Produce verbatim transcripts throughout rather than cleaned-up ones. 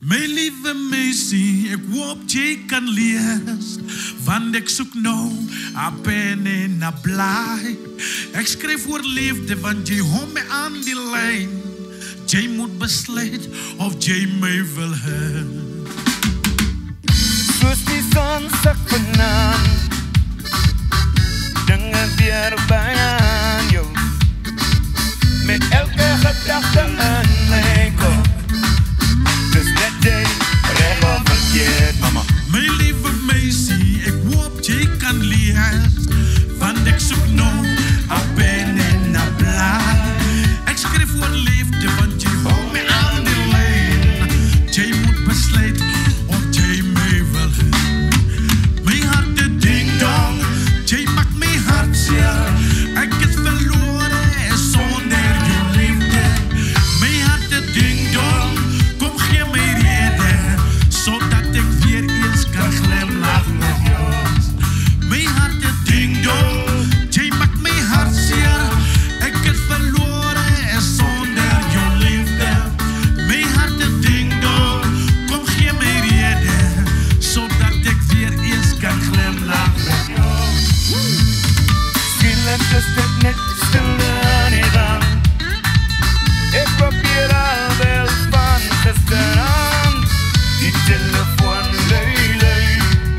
Mijn lieve meisje, ik hoop je kan lezen, want ik zoek nou a pen en a blij. Ik schrijf voor liefde, want je houdt me aan die lijn. Je moet besluiten of je mij wil hebben. Zoals die zon zak vanaan, dingen weer bijna aan jou. Met elke gedachte aan mij kop. Dus net jij recht of verkeerd, mama. Mijn lieve meisje, ik hoop je kan lezen, want ik zoek nou a pen en a blij. Ik schrijf voor liefde, want je houdt me aan die lijn. Je moet besluiten of je mij wil hebben. Mijn hart de ding dong, je maakt mijn hart zeer. Ik is verloren zonder je liefde. Mijn hart de ding dong, kom geef mij reden, zodat ik weer eens kan glimlachen met jou. Mijn hart de ding dong, je maakt mijn hart zeer. Ik is verloren zonder je liefde. Mijn hart de ding dong, kom geef mij reden, zodat ik weer eens kan glimlachen met jou. Schielijk is dit net stille aan die gang. Ik probeer al wel van gisteren. Die telefoon lui lui.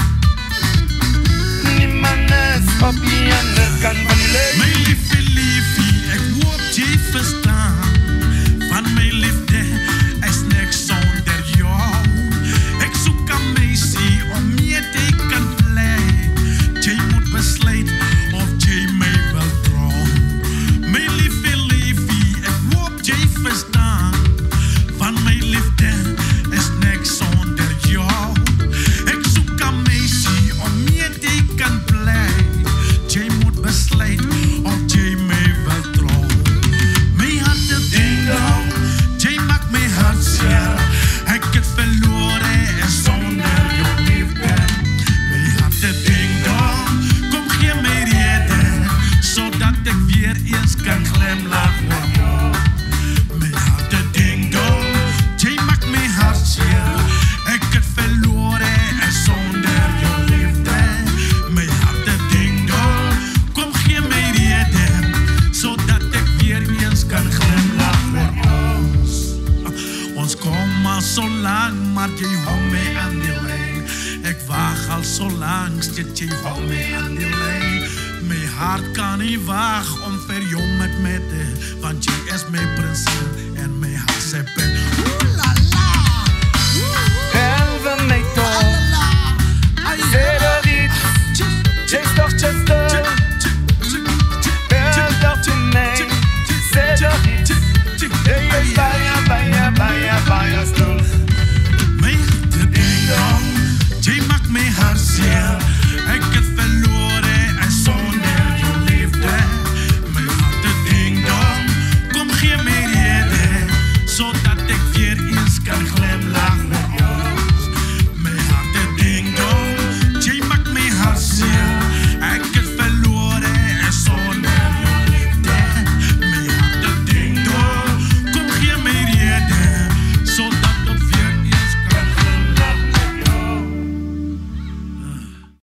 Niemand is op die andere kant van die lui. Mijn liefie, liefie, ik hoop je verstaan. Van mijn liefde is niks zonder jou. Ik zoek een meisje om je te kan blij. Je moet besluiten of je mij wil trouwen. Mijn liefie, liefie, ik hoop je verstaan. Van mijn liefde is niks zonder jou. Ik zoek een meisje om je te kan blij. Je moet besluiten of je mij wil trouwen. Mijn hart de ding dong, je maakt mijn hart zeer. Ik heb verloren zonder je liefde. Mijn hart de ding dong, kom geef mij reden, zodat ik weer eens kan glimlachen met jou. Mijn hart de ding dong, je maakt mijn hart zeer. Ik heb verloren zonder je liefde. Mijn hart de ding dong, kom geef mij reden, zodat ik weer eens kan glimlachen met jou. Ons komt al zo lang, maar je houdt mij aan die lijn. Ik wacht al zo lang, zit je houdt mij aan die lijn. Mijn hart kan niet wachten om voor jou met mij te, want je is mijn prinses en mijn hart is pijn.